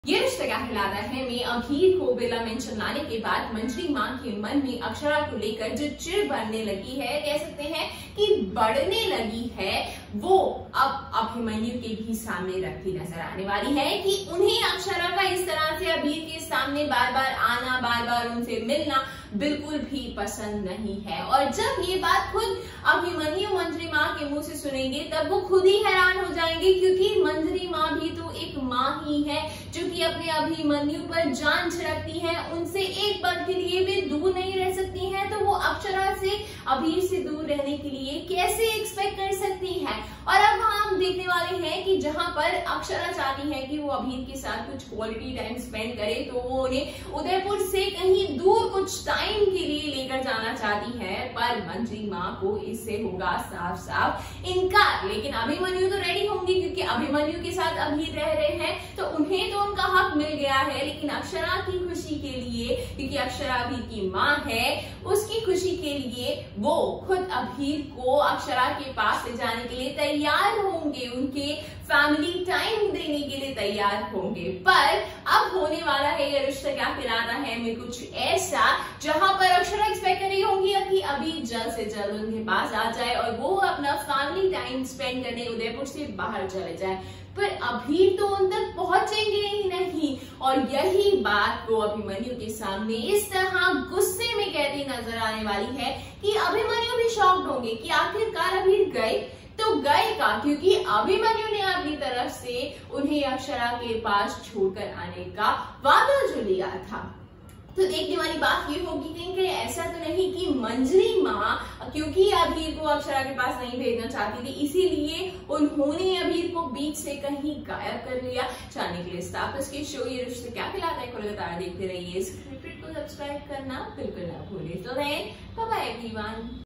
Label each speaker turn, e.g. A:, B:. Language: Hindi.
A: ये रिश्ता क्या कहलाता है में अभीर को बिला मेंशन लाने के बाद मंजरी माँ के मन में अक्षरा को लेकर जो चिढ़ बढ़ने लगी है, कह सकते हैं कि बढ़ने लगी है, वो अब अभिमन्यु के भी सामने रखती नजर आने वाली है कि उन्हें अक्षरा का इस तरह से अभीर के सामने बार बार आना, बार बार उनसे मिलना बिल्कुल भी पसंद नहीं है। और जब ये बात खुद अभिमन्यु मंजरी माँ के मुंह से सुनेंगे तब वो खुद ही हैरान हो जाएंगे, क्योंकि मंजरी माँ भी तो एक माँ ही है जो कि अपने अभिमन्यु पर जान छिड़कती है, उनसे एक पल के लिए भी दूर नहीं रह सकती हैं, तो वो अक्षरा से अभीर से दूर रहने के लिए कैसे एक्सपेक्ट कर सकती है। और अब हम देखने वाले हैं कि जहां पर अक्षरा चाहती है कि वो अभीर के साथ कुछ क्वालिटी टाइम स्पेंड करे, तो वो उन्हें उदयपुर से कहीं दूर कुछ टाइम के लिए लेकर जाना चाहती है, पर मंजरी माँ को इससे होगा साफ साफ इनकार। लेकिन अभिमन्यु तो रेडी होंगी, क्योंकि अभिमन्यु के साथ अभीर रह रहे हैं तो उन्हें तो उनका हक मिल गया है। लेकिन अक्षरा की खुशी के लिए, क्योंकि अक्षरा अभीर की माँ है, उसकी खुशी के लिए वो खुद अभीर को अक्षरा के पास ले जाने के लिए तैयार होंगे, उनके फैमिली टाइम देने के लिए तैयार होंगे। पर अब होने वाला है ये रिश्ता क्या कहलाता है में कुछ ऐसा जहां पर अक्षरा एक्सपेक्ट कर रही होंगी कि अभी जल्द से जल्द उनके पास आ जाए और वो अपना फैमिली टाइम स्पेंड करने उदयपुर से बाहर चले जाए, पर अभीर तो उन तक पहुंचेंगे ही नहीं। और यही बात को अभिमन्यु के सामने इस तरह गुस्से में कहती नजर आने वाली है कि अभिमन्यु भी शॉक्ड होंगे कि आखिरकार अभीर गए तो गए का, क्योंकि अभिमन्यु ने अपनी तरफ से उन्हें अक्षरा के पास छोड़कर आने का वादा जो लिया था। तो देखने वाली बात ये होगी कि ऐसा तो नहीं कि मंजरी माँ क्योंकि अभीर को अक्षरा के पास नहीं भेजना चाहती थी, इसीलिए उन्होंने अभीर को बीच से कहीं गायब कर लिया। जानने के लिए स्टार्स के शो ये रिश्ता क्या कहलाता है को लगातार देखते रहिए। इस को सब्सक्राइब करना बिल्कुल ना भूलिए। तो बाय एवरीवन।